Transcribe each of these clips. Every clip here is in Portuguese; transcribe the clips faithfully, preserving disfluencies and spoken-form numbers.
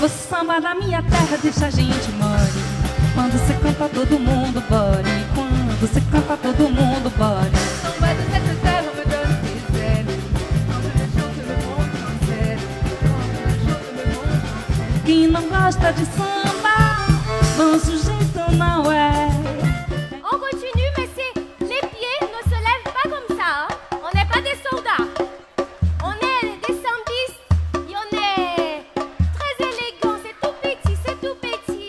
O samba da minha terra deixa a gente mole. Quando você canta todo mundo bole. Quando você canta todo mundo bole. Samba de cette terre me donne des ailes. Quand je chante le monde chancelle. Quand je chante le monde chancelle. Quem não gosta de samba, bom sujeito não é. On continue, mais c'est les pieds ne se lèvent pas comme ça. Hein. On n'est pas des soldats. On est des sambistes. Et on est très élégants. C'est tout petit, c'est tout petit.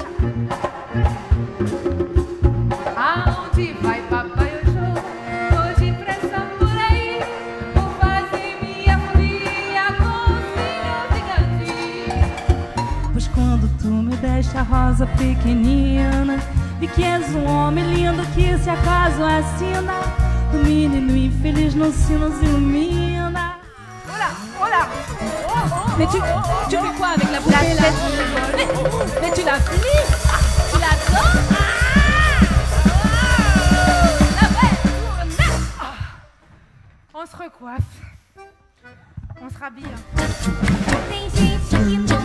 Aonde vai papai hoje? Tô de pressa por aí. Vou fazer minha folia com o senhor gigante. Pois quando tu me deste a rosa pequenina, vi que és um homem lindo que se acaso assina, do menino infeliz não se nos ilumina. Voilà, voilà. Oh, oh, Mais tu, tu fais quoi avec la poupée là? mais, mais tu la flippes? Tu la danses? On se recoiffe. On se rhabille. Tem gente que